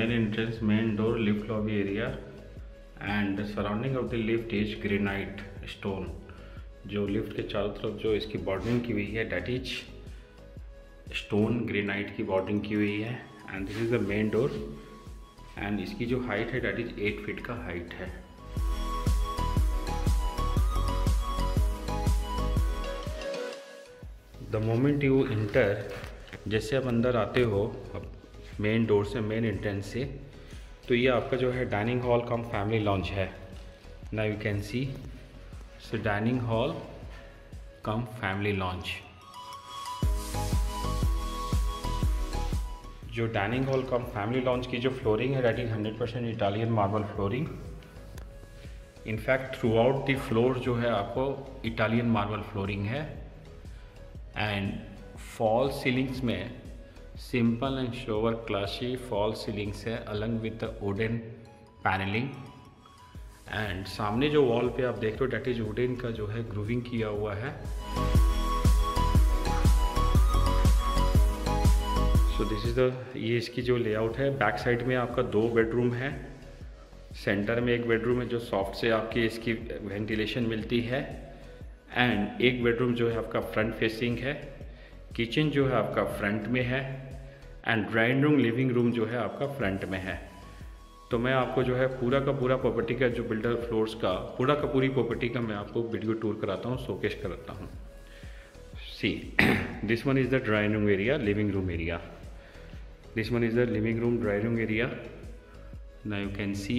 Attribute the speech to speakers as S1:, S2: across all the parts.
S1: main entrance, main door, lift lobby area, and the surrounding of the lift is granite stone. जो lift के चारों तरफ जो इसकी बॉर्डरिंग की हुई है that is स्टोन ग्रेनाइट की बॉर्डरिंग की हुई है। And this is the main door and इसकी जो हाइट है that is 8 फीट का हाइट है। द मोमेंट यू इंटर, जैसे आप अंदर आते हो मेन डोर से, मेन एंट्रेंस से, तो ये आपका जो है dining hall cum family lounge है। Now you can see so dining hall cum family lounge. जो dining hall cum family launch की जो फ्लोरिंग है that is 100% Italian marble flooring. In fact throughout the floor जो है आपको Italian marble flooring है। And fall ceilings में simple and sober classy fall ceilings है along with the wooden panelling. And सामने जो वॉल पे आप देख रहे हो डेट इज वुडन का जो है ग्रूविंग किया हुआ है। सो दिस इज द, ये इसकी जो लेआउट है। बैक साइड में आपका 2 बेडरूम है, सेंटर में एक बेडरूम है जो सॉफ्ट से आपकी इसकी वेंटिलेशन मिलती है। एंड एक बेडरूम जो है आपका फ्रंट फेसिंग है। किचन जो है आपका फ्रंट में है and drawing room, living room जो है आपका फ्रंट में है। तो मैं आपको जो है पूरा का पूरा प्रॉपर्टी का जो बिल्डर फ्लोर्स का पूरा का पूरी प्रॉपर्टी का मैं आपको वीडियो टूर कराता हूँ, शोकेस कराता हूँ। See this one is the drawing room area, living room area. This one is the living room, drawing room area. Now you can see.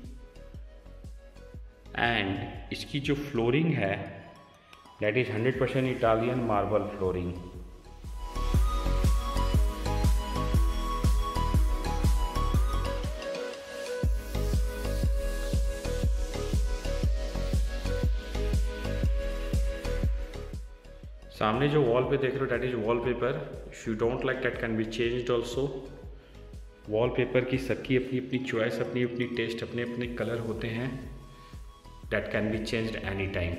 S1: And इसकी जो फ्लोरिंग है that is 100% Italian marble flooring. सामने जो wall पे देख रहे हो that is wallpaper. If you don't like that can be changed also. Wallpaper की सबकी अपनी अपनी चॉइस, अपनी अपनी टेस्ट, अपने अपने कलर होते हैं। That can be changed any time.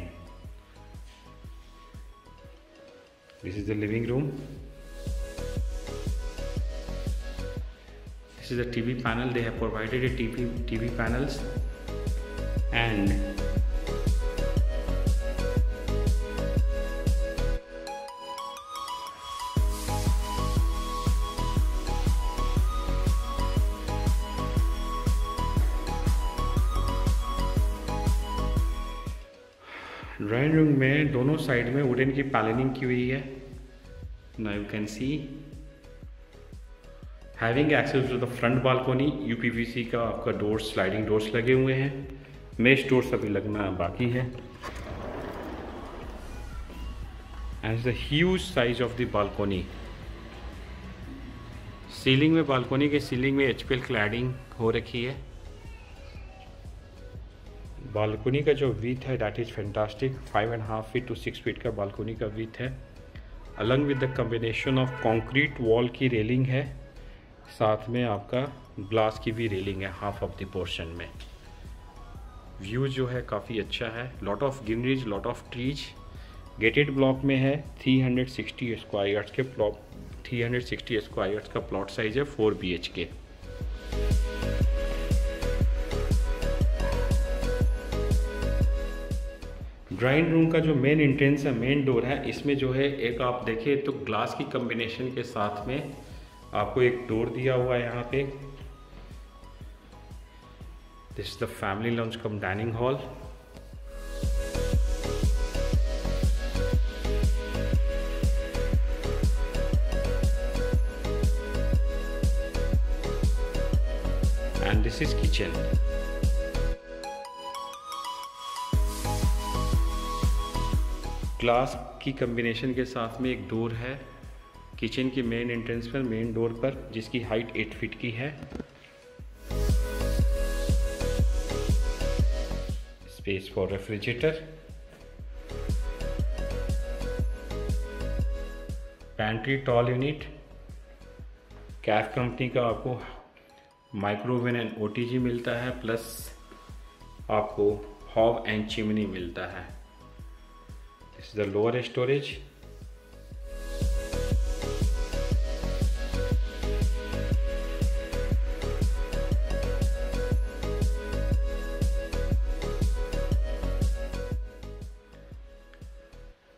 S1: This is the living room. This is the TV panel. They have provided a TV panels and drawing room में दोनों साइड में वुडन की पैनलिंग की हुई है। Now you can see having access to the front balcony. UPVC का आपका doors, sliding doors लगे हुए हैं। मेश डोर्स अभी लगना बाकी है। And the huge size of the balcony. Ceiling में, बालकोनी के सीलिंग में HPL क्लैडिंग हो रखी है। बालकोनी का जो विथ है that is fantastic. 5.5 feet to 6 feet का बालकोनी का विथ है। Along with the combination of concrete wall की रेलिंग है, साथ में आपका ग्लास की भी रेलिंग है हाफ ऑफ द पोर्शन में। व्यू जो है काफ़ी अच्छा है। Lot of greeneries, lot of trees. Gated block में है। 360 स्क्वायर यार्ड्स के प्लॉट, 360 स्क्वायर यार्ड्स का प्लॉट साइज है 4 BHK। ड्राइंग रूम का जो मेन एंट्रेंस है, मेन डोर है, इसमें जो है एक आप देखिए तो ग्लास की कॉम्बिनेशन के साथ में आपको एक डोर दिया हुआ है यहाँ पे। This is the family lounge cum dining hall. And this is kitchen. Glass की कॉम्बिनेशन के साथ में एक डोर है किचन की मेन एंट्रेंस पर, मेन डोर पर, जिसकी हाइट 8 फीट की है। Space for refrigerator. Pantry tall unit. Kaff company का आपको माइक्रोवेव एंड OTG मिलता है, प्लस आपको हॉब एंड चिमनी मिलता है। This is the lower storage.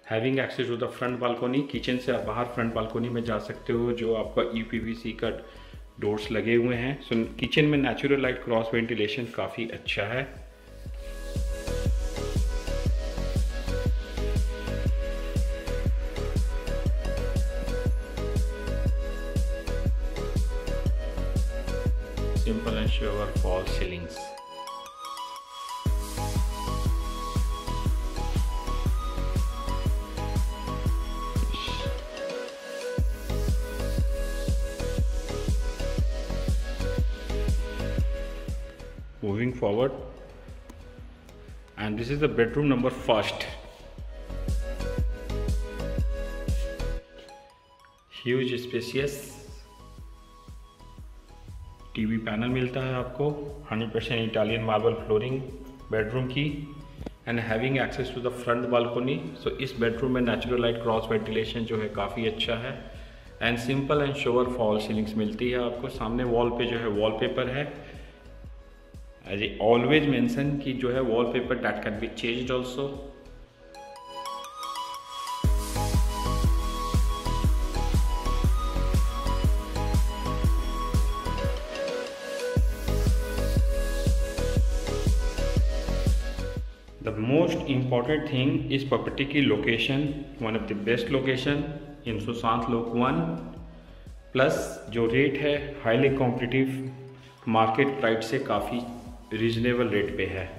S1: Having access to the front balcony. Kitchen से आप बाहर फ्रंट बालकोनी में जा सकते हो, जो आपका यूपीवीसी का डोर्स लगे हुए हैं। सो किचन में नेचुरल लाइट क्रॉस वेंटिलेशन काफ़ी अच्छा है। Simple and sure fall ceilings. Moving forward, and this is the bedroom number first. Huge spacious TV panel मिलता है आपको, 100% इटालियन मार्बल फ्लोरिंग बेडरूम की, and having access to the front balcony. So इस bedroom में natural light cross ventilation जो है काफ़ी अच्छा है, and simple and sure fall ceilings मिलती है आपको। सामने वॉल पे जो है वॉलपेपर है। As I always mention कि जो है wallpaper that can be changed also. The most important thing is property की location, one of the best location in Sushant लोक 1, प्लस जो रेट है हाईली कॉम्पिटिटिव, मार्केट प्राइस से काफ़ी रीजनेबल रेट पे है।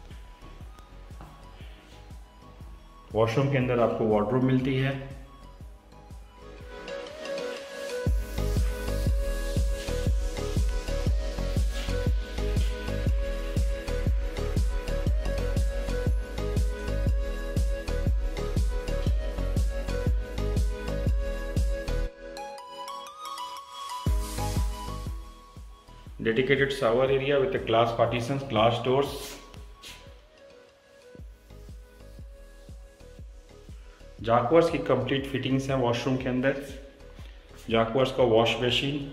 S1: वॉशरूम के अंदर आपको वार्डरोब मिलती है। Dedicated shower area with the glass partitions, glass doors. जैकवर्स की कंप्लीट फिटिंग्स हैं वॉशरूम के अंदर। जैकवर्स का wash basin,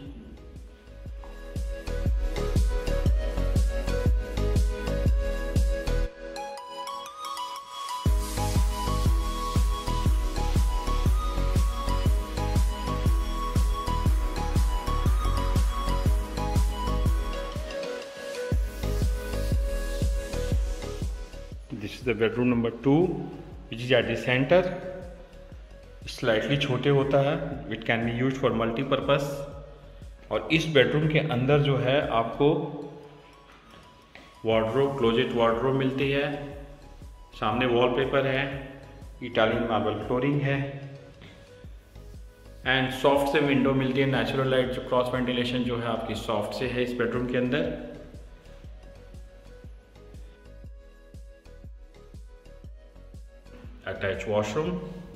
S1: this is the bedroom number 2 which is at the centre. Slightly छोटे होता है, it can be use for multipurpose. और इस बेडरूम के अंदर जो है आपको वार्डरोब, क्लोजेट वार्डरोब मिलती है। सामने वॉलपेपर है, इटालियन मार्बल फ्लोरिंग है, एंड सॉफ्ट से विंडो मिलती है। नेचुरल लाइट जो क्रॉस वेंटिलेशन जो है आपकी सॉफ्ट से है इस बेडरूम के अंदर। अटैच वॉशरूम,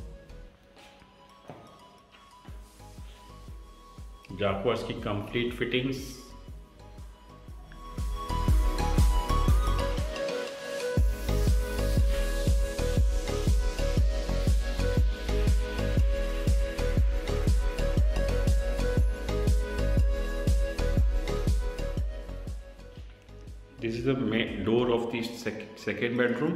S1: जैकवर्स की complete fittings, this is the main door of the second bedroom.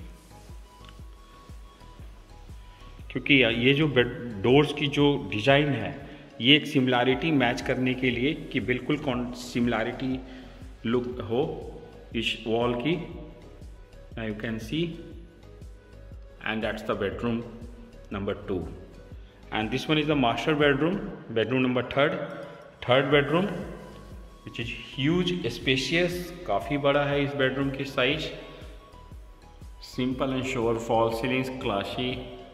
S1: क्योंकि ये जो डोर्स की जो डिज़ाइन है ये एक सिमिलैरिटी मैच करने के लिए कि बिल्कुल सिमिलैरिटी लुक हो इस वॉल की। You can see, and that's the bedroom number 2, and this one is the master bedroom, bedroom number third bedroom which is huge spacious. काफ़ी बड़ा है इस बेडरूम की size. Simple and sure fall ceilings, classy,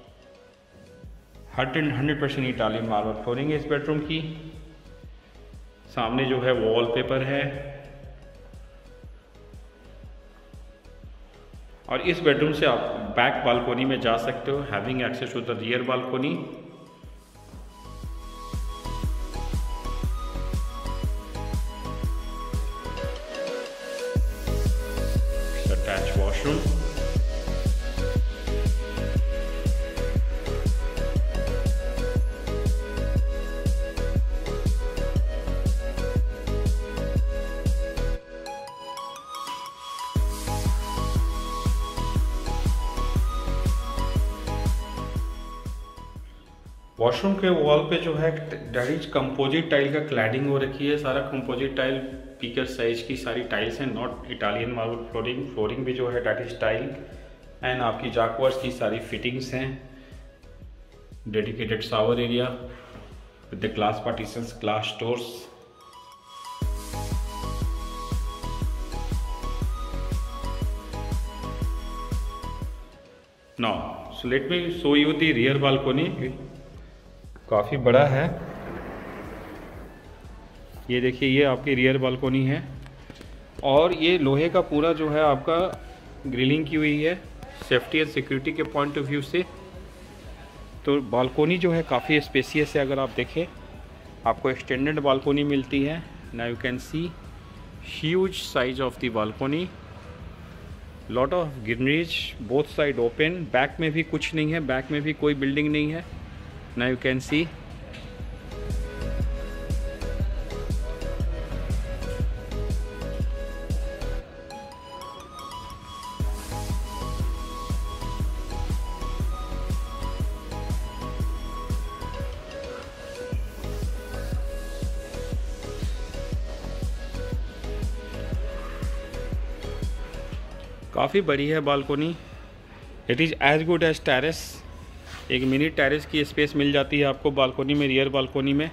S1: 100% Italian marble flooring है इस bedroom की। सामने जो है वॉलपेपर है, और इस बेडरूम से आप बैक बालकोनी में जा सकते हो, having access to the rear balcony. Attach washroom, washroom के वॉल पे जो है डेट इज कंपोजिट टाइल का क्लैडिंग हो रखी है। सारा कंपोजिट टाइल पीकर साइज की सारी टाइल्स हैं, not Italian marble flooring. Flooring भी जो है डेट इज टाइल एंड आपकी जाकवर्स की सारी फिटिंग्स हैं। Dedicated shower area with the glass partitions, glass doors. Now so let me show you the rear balcony. काफ़ी बड़ा है, ये देखिए, ये आपकी रियर बालकोनी है और ये लोहे का पूरा जो है आपका ग्रिलिंग की हुई है सेफ्टी एंड सिक्योरिटी के पॉइंट ऑफ व्यू से। तो बालकोनी जो है काफ़ी स्पेसियस है। अगर आप देखें आपको एक्सटेंडेड बालकोनी मिलती है। Now you can see huge size of the balcony, lot of greeneries, both side open. Back में भी कुछ नहीं है, बैक में भी कोई बिल्डिंग नहीं है। Now you can see काफ़ी बड़ी है balcony. It is as good as terrace. एक मिनी टेरेस की स्पेस मिल जाती है आपको बालकोनी में, रियर बालकोनी में।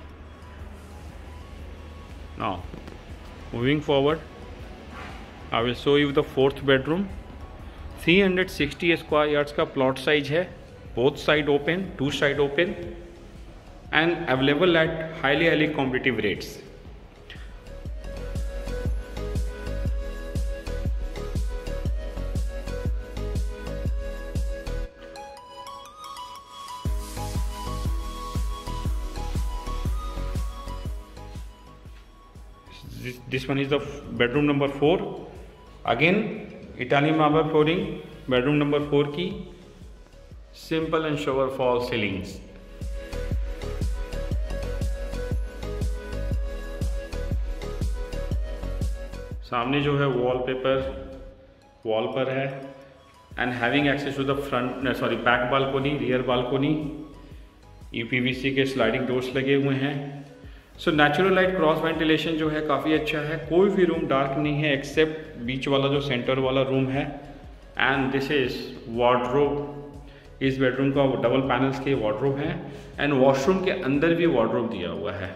S1: Now moving forward, I will show you the fourth bedroom. 360 square yards का प्लॉट साइज है, both side open, two side open and available at highly competitive rates. This one is the bedroom number 4. Again Italian marble flooring, bedroom number 4 की simple and shower fall ceilings। सामने जो है wallpaper wall पर है and having access to the front back balcony, rear balcony. UPVC के sliding doors लगे हुए हैं। So natural light cross ventilation जो है काफ़ी अच्छा है। कोई भी रूम डार्क नहीं है एक्सेप्ट बीच वाला जो सेंटर वाला रूम है। And this is wardrobe. इस बेडरूम का डबल पैनल्स के वार्डरोब हैं एंड वॉशरूम के अंदर भी वार्डरोब दिया हुआ है।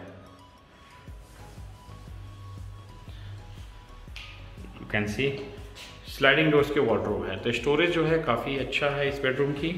S1: You can see sliding doors के वार्डरोब है। तो स्टोरेज जो है काफ़ी अच्छा है इस बेडरूम की।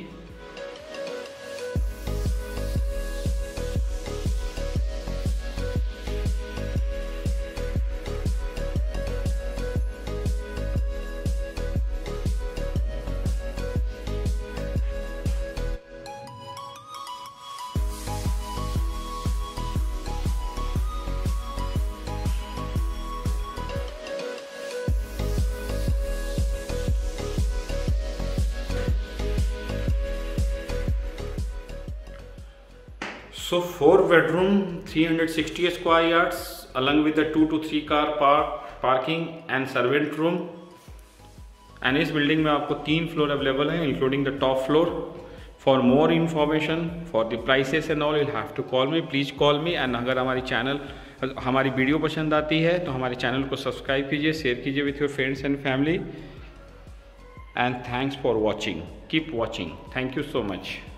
S1: So 4 bedroom, 360 square yards along with the 2 to 3 car parking and servant room। And इस बिल्डिंग में आपको 3 फ्लोर अवेलेबल है including the top floor. For more information for the prices and all you have to call me, please call me. And अगर हमारी video पसंद आती है तो हमारे चैनल को सब्सक्राइब कीजिए, शेयर कीजिए with your friends and family. And thanks for watching, keep watching, thank you so much.